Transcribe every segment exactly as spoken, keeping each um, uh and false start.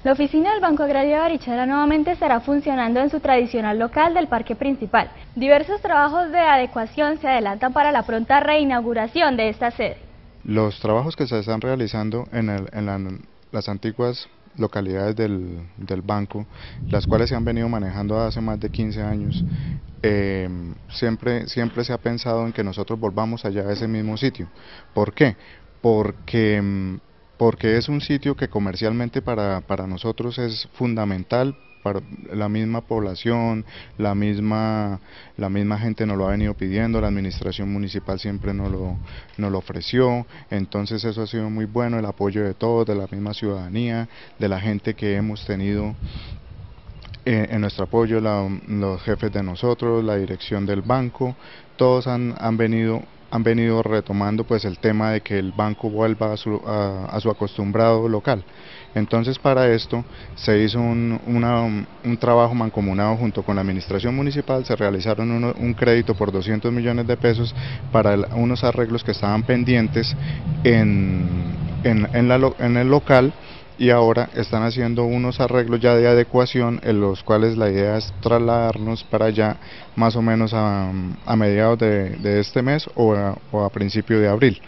La oficina del Banco Agrario de Barichara nuevamente estará funcionando en su tradicional local del parque principal. Diversos trabajos de adecuación se adelantan para la pronta reinauguración de esta sede. Los trabajos que se están realizando en, el, en la, las antiguas localidades del, del banco, las cuales se han venido manejando hace más de quince años, eh, siempre, siempre se ha pensado en que nosotros volvamos allá a ese mismo sitio. ¿Por qué? Porque, porque es un sitio que comercialmente para, para nosotros es fundamental. Para la misma población, la misma, la misma gente nos lo ha venido pidiendo, la administración municipal siempre nos lo, nos lo ofreció, entonces eso ha sido muy bueno, el apoyo de todos, de la misma ciudadanía, de la gente que hemos tenido eh, en nuestro apoyo, la, los jefes de nosotros, la dirección del banco, todos han, han venido han venido retomando pues el tema de que el banco vuelva a su, a, a su acostumbrado local. Entonces para esto se hizo un, una, un trabajo mancomunado junto con la administración municipal, se realizaron uno, un crédito por doscientos millones de pesos para el, unos arreglos que estaban pendientes en, en, en, la, en el local, y ahora están haciendo unos arreglos ya de adecuación en los cuales la idea es trasladarnos para allá más o menos a, a mediados de, de este mes o a, o a principio de abril.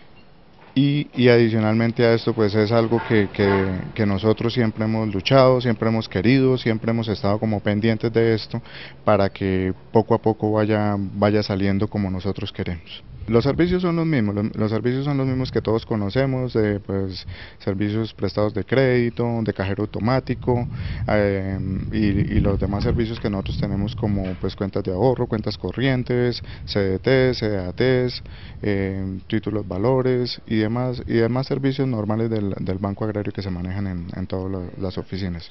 Y, y adicionalmente a esto pues es algo que, que, que nosotros siempre hemos luchado, siempre hemos querido, siempre hemos estado como pendientes de esto para que poco a poco vaya, vaya saliendo como nosotros queremos. Los servicios son los mismos, los, los servicios son los mismos que todos conocemos, de, pues, servicios prestados de crédito, de cajero automático eh, y, y los demás servicios que nosotros tenemos como pues cuentas de ahorro, cuentas corrientes, C D Ts, C D A Ts, eh, títulos valores y demás, y demás servicios normales del, del Banco Agrario que se manejan en, en todas las oficinas.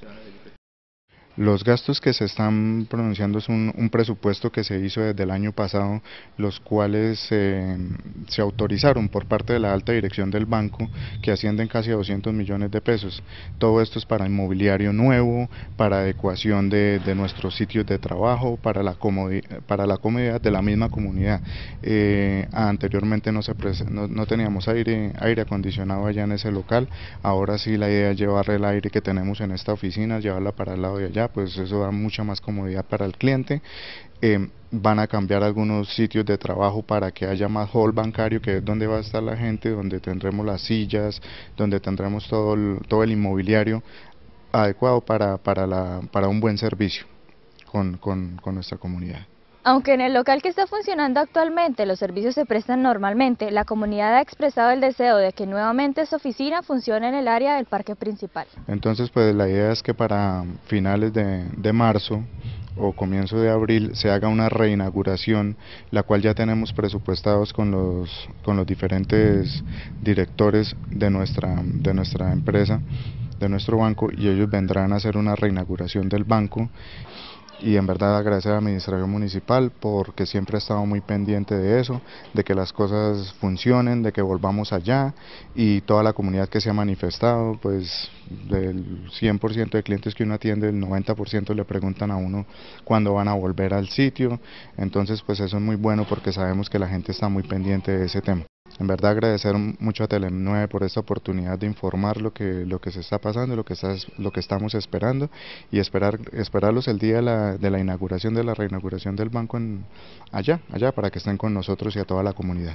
Los gastos que se están pronunciando es un, un presupuesto que se hizo desde el año pasado, los cuales eh, se autorizaron por parte de la alta dirección del banco, que ascienden casi a doscientos millones de pesos. Todo esto es para inmobiliario nuevo, para adecuación de, de nuestros sitios de trabajo, para la, comodidad, para la comodidad de la misma comunidad. Eh, anteriormente no, se no, no teníamos aire, aire acondicionado allá en ese local, ahora sí la idea es llevar el aire que tenemos en esta oficina, llevarla para el lado de allá, pues eso da mucha más comodidad para el cliente. Eh, van a cambiar algunos sitios de trabajo para que haya más hall bancario, que es donde va a estar la gente, donde tendremos las sillas, donde tendremos todo el, todo el inmobiliario adecuado para, para, la, para un buen servicio con, con, con nuestra comunidad. Aunque en el local que está funcionando actualmente los servicios se prestan normalmente, la comunidad ha expresado el deseo de que nuevamente su oficina funcione en el área del parque principal. Entonces pues la idea es que para finales de, de marzo o comienzo de abril se haga una reinauguración, la cual ya tenemos presupuestados con los, con los diferentes directores de nuestra, de nuestra empresa, de nuestro banco, y ellos vendrán a hacer una reinauguración del banco. Y en verdad agradecer a la administración municipal porque siempre ha estado muy pendiente de eso, de que las cosas funcionen, de que volvamos allá, y toda la comunidad que se ha manifestado, pues del cien por ciento de clientes que uno atiende, el noventa por ciento le preguntan a uno cuándo van a volver al sitio. Entonces pues eso es muy bueno porque sabemos que la gente está muy pendiente de ese tema. En verdad agradecer mucho a Tele nueve por esta oportunidad de informar lo que, lo que se está pasando, lo que, está, lo que estamos esperando, y esperar, esperarlos el día de la, de la inauguración, de la reinauguración del banco en, allá, allá, para que estén con nosotros y a toda la comunidad.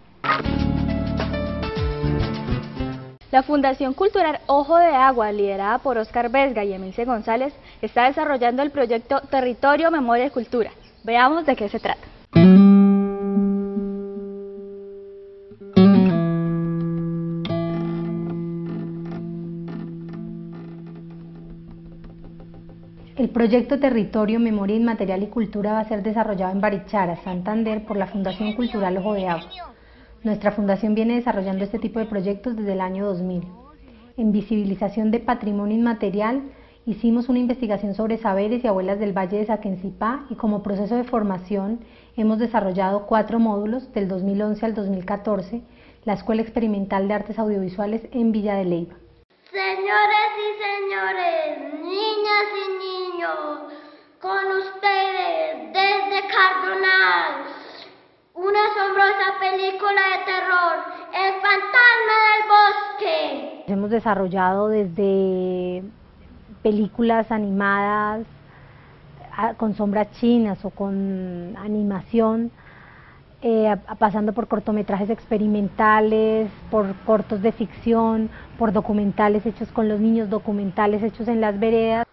La Fundación Cultural Ojo de Agua, liderada por Óscar Vesga y Emilce González, está desarrollando el proyecto Territorio, Memoria y Cultura. Veamos de qué se trata. El proyecto Territorio, Memoria Inmaterial y Cultura va a ser desarrollado en Barichara, Santander, por la Fundación Cultural Ojo de Agua. Nuestra fundación viene desarrollando este tipo de proyectos desde el año dos mil. En visibilización de patrimonio inmaterial, hicimos una investigación sobre saberes y abuelas del Valle de Saquencipá, y como proceso de formación hemos desarrollado cuatro módulos del dos mil once al dos mil catorce, la Escuela Experimental de Artes Audiovisuales en Villa de Leyva. Señores y señores, niñas y niños, con ustedes desde Cardonal, una asombrosa película de terror, El fantasma del bosque. Hemos desarrollado desde películas animadas con sombras chinas o con animación, eh, pasando por cortometrajes experimentales, por cortos de ficción, por documentales hechos con los niños, documentales hechos en las veredas.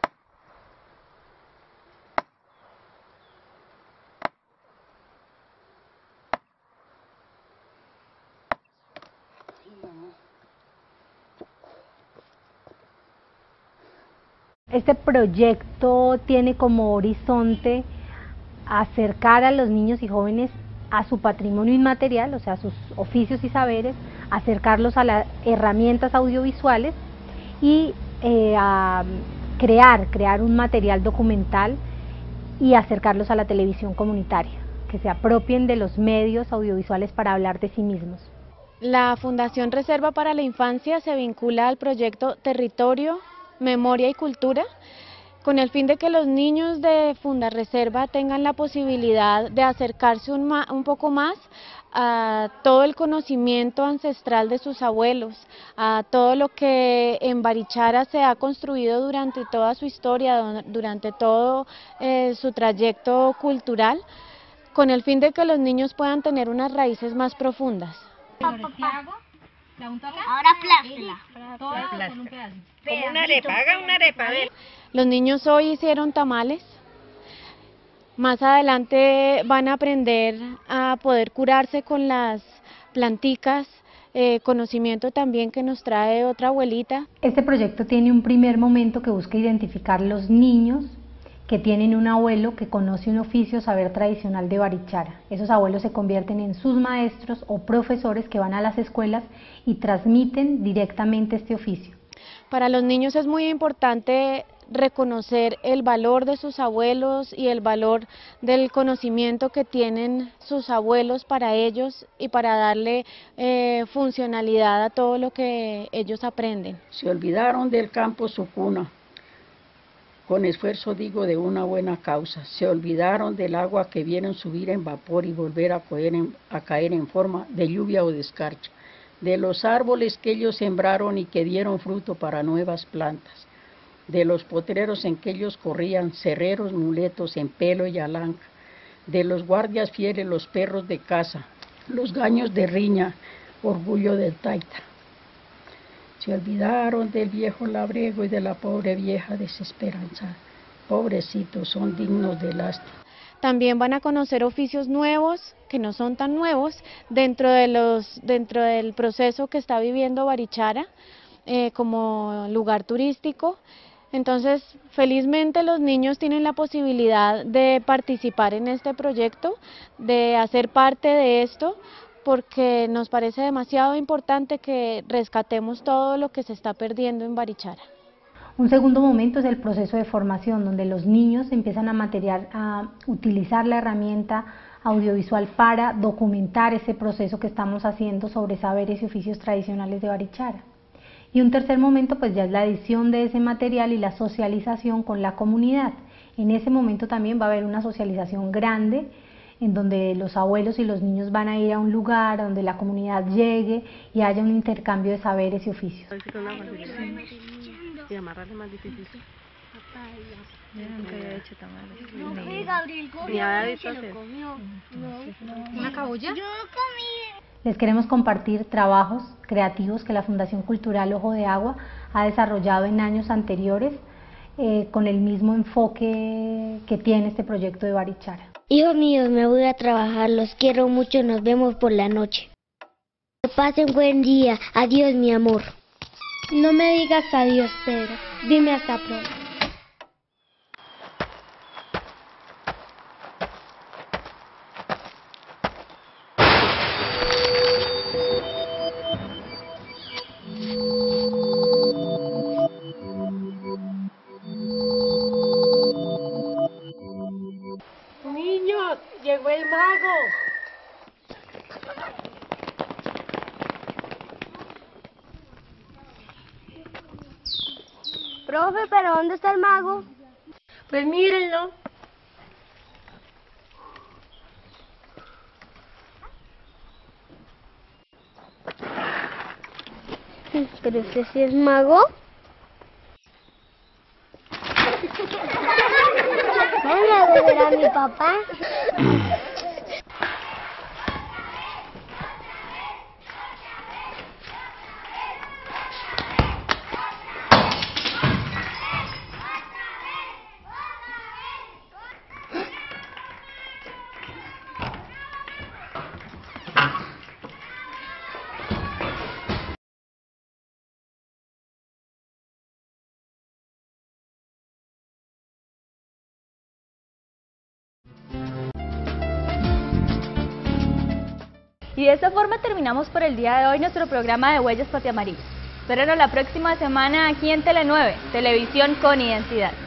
Este proyecto tiene como horizonte acercar a los niños y jóvenes a su patrimonio inmaterial, o sea, a sus oficios y saberes, acercarlos a las herramientas audiovisuales y eh, a crear, crear un material documental y acercarlos a la televisión comunitaria, que se apropien de los medios audiovisuales para hablar de sí mismos. La Fundación Reserva para la Infancia se vincula al proyecto Territorio, Memoria y Cultura, con el fin de que los niños de Fundareserva tengan la posibilidad de acercarse un, ma, un poco más a todo el conocimiento ancestral de sus abuelos, a todo lo que en Barichara se ha construido durante toda su historia, durante todo eh, su trayecto cultural, con el fin de que los niños puedan tener unas raíces más profundas. Ahora aplástela. Como una arepa, haga una arepa. Los niños hoy hicieron tamales. Más adelante van a aprender a poder curarse con las planticas, eh, conocimiento también que nos trae otra abuelita. Este proyecto tiene un primer momento que busca identificar los niños que tienen un abuelo que conoce un oficio o saber tradicional de Barichara. Esos abuelos se convierten en sus maestros o profesores que van a las escuelas y transmiten directamente este oficio. Para los niños es muy importante reconocer el valor de sus abuelos y el valor del conocimiento que tienen sus abuelos para ellos y para darle eh, funcionalidad a todo lo que ellos aprenden. Se olvidaron del campo su cuna, con esfuerzo digo de una buena causa. Se olvidaron del agua que vieron subir en vapor y volver a caer en, a caer en forma de lluvia o de escarcha, de los árboles que ellos sembraron y que dieron fruto para nuevas plantas, de los potreros en que ellos corrían, cerreros, muletos en pelo y alanca, de los guardias fieles, los perros de caza, los gaños de riña, orgullo del taita. Se olvidaron del viejo labrego y de la pobre vieja desesperanza. Pobrecitos, son dignos de lástima. También van a conocer oficios nuevos, que no son tan nuevos, dentro, de los, dentro del proceso que está viviendo Barichara eh, como lugar turístico. Entonces, felizmente los niños tienen la posibilidad de participar en este proyecto, de hacer parte de esto, porque nos parece demasiado importante que rescatemos todo lo que se está perdiendo en Barichara. Un segundo momento es el proceso de formación, donde los niños empiezan a, material, a utilizar la herramienta audiovisual para documentar ese proceso que estamos haciendo sobre saberes y oficios tradicionales de Barichara. Y un tercer momento pues ya es la edición de ese material y la socialización con la comunidad. En ese momento también va a haber una socialización grande, en donde los abuelos y los niños van a ir a un lugar donde la comunidad llegue y haya un intercambio de saberes y oficios. Y amarrarle más difícil. Yo nunca había hecho tamales. No, ni, ni había visto hacer. ¿Una cabulla? Yo comí. Les queremos compartir trabajos creativos que la Fundación Cultural Ojo de Agua ha desarrollado en años anteriores eh, con el mismo enfoque que tiene este proyecto de Barichara. Hijos míos, me voy a trabajar, los quiero mucho, nos vemos por la noche. Que pasen buen día, adiós mi amor. No me digas adiós, Pedro, dime hasta pronto. Niños, llegó el mago. Profe, ¿pero dónde está el mago? Pues mírenlo. ¿Pero usted sí es mago? ¿Puedo ver a mi papá? Y de esta forma terminamos por el día de hoy nuestro programa de Huellas Patiamarillas. Espérenos la próxima semana aquí en Tele nueve, Televisión con Identidad.